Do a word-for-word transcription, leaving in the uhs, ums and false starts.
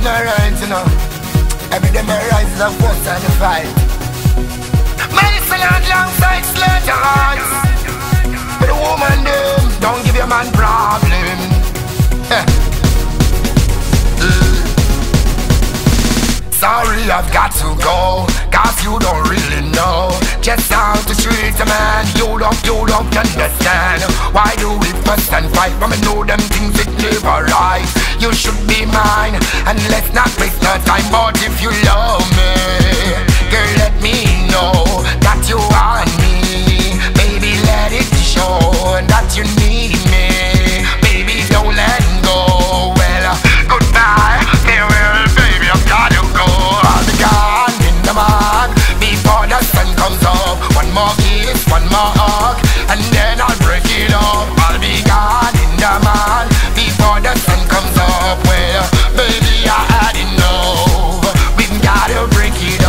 not right, you know. Every day my rise is a force and a fight. Medicine alongside slaughterhouse. But the woman them don't give your man problem. Eh. Uh. Sorry, I've got to go, cause you don't really know just how to treat a man. You don't, you don't understand. Why do we fuss and fight when we know them things it never right? You should be mine, and let's not waste no time. But if you love me, girl, let me know that you want me. Baby, let it show that you need me. Baby, don't let go. Well, goodbye, farewell, baby, I've gotta go. I'll be gone in the morning before the sun comes up. One more kiss, one more hug, and then I'll break it up. I'll be gone in the morning before the sun comes up. Well, baby, I had enough. We've gotta break it